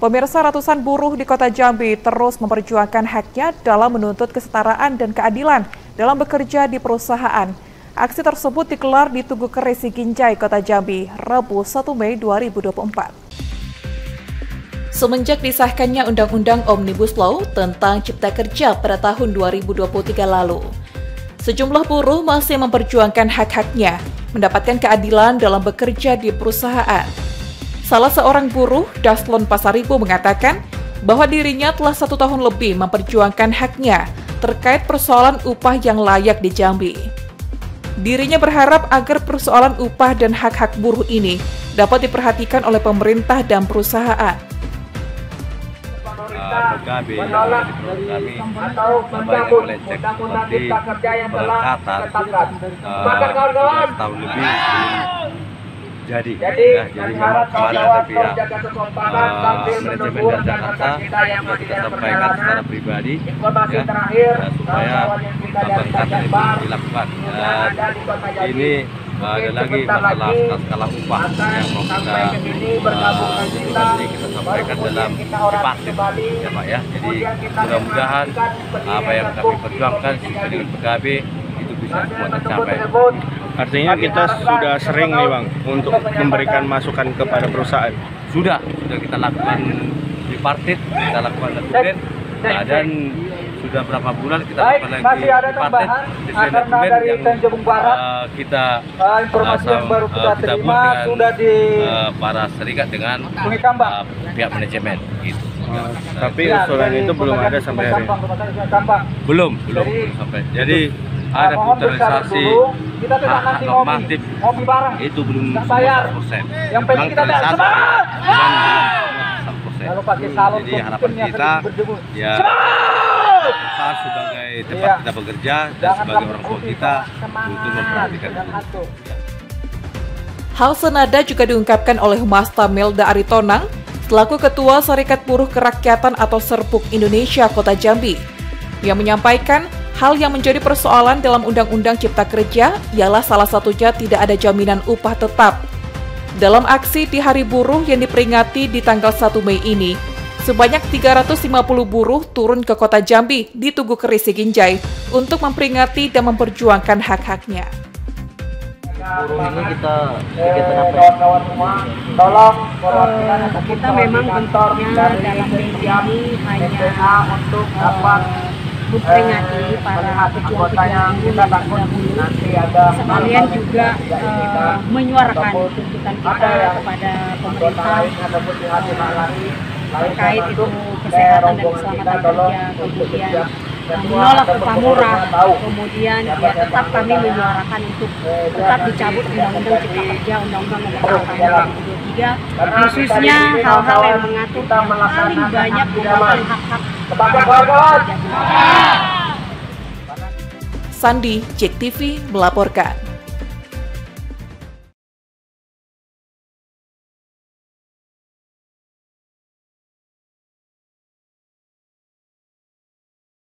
Pemirsa, ratusan buruh di Kota Jambi terus memperjuangkan haknya dalam menuntut kesetaraan dan keadilan dalam bekerja di perusahaan. Aksi tersebut digelar di Tugu Keris Siginjai, Kota Jambi, Rabu 1 Mei 2024. Semenjak disahkannya Undang-Undang Omnibus Law tentang Cipta Kerja pada tahun 2023 lalu, sejumlah buruh masih memperjuangkan hak-haknya, mendapatkan keadilan dalam bekerja di perusahaan. Salah seorang buruh, Daslon Pasaribu, mengatakan bahwa dirinya telah 1 tahun lebih memperjuangkan haknya terkait persoalan upah yang layak di Jambi. Dirinya berharap agar persoalan upah dan hak-hak buruh ini dapat diperhatikan oleh pemerintah dan perusahaan. Kami sampaikan oleh cek seperti pengangkatan sudah setahun lebih jadi memang kemarin ada pihak manajemen dan Jakarta sudah kita sampaikan secara pribadi supaya pengangkatan itu dilakukan. Ini ada lagi masalah skala upah yang mau kita sampaikan dalam tripartit ya Pak ya. Jadi mudah-mudahan apa yang kami perjuangkan dengan PKB itu bisa semua tercapai. Artinya kita sudah sering nih Bang untuk memberikan masukan kepada perusahaan. Sudah kita lakukan tripartit, kita lakukan dokumen, dan sudah berapa bulan kita lakukan lagi tripartit, dokumen yang kita buat dengan para serikat dengan pihak manajemen. Gitu. Tapi usulan itu belum ada sampai hari ini. Belum sampai. Jadi ada puterisasi hak normatif itu belum 100%. Memang terlihat jadi harapan kita ya perusahaan sebagai tempat kita bekerja dan sebagai orang tua kita untuk memperhatikan itu. Hal senada juga diungkapkan oleh Mas Tamelda Aritonang selaku Ketua Serikat Buruh Kerakyatan atau Serpuk Indonesia Kota Jambi, yang menyampaikan hal yang menjadi persoalan dalam Undang-Undang Cipta Kerja ialah salah satunya tidak ada jaminan upah tetap. Dalam aksi di Hari Buruh yang diperingati di tanggal 1 Mei ini, sebanyak 350 buruh turun ke Kota Jambi di Tugu Keris Siginjai untuk memperingati dan memperjuangkan hak-haknya. Buruh ini kita kegiatan apa ya? Kita memang bentuknya dalam minggu ini hanya untuk memperingati para pejuang-pejuang sekalian juga menyuarakan tuntutan kita kepada pemerintah terkait itu kesehatan dan keselamatan kerja, kemudian menolak upah murah, kemudian ya tetap kami menyuarakan untuk tetap dicabut Undang-Undang Cipta Kerja, Undang-Undang Nomor 4 Tahun 2023, khususnya hal-hal yang mengatur yang paling banyak membawakan hak-hak Sandi, JEK TV melaporkan.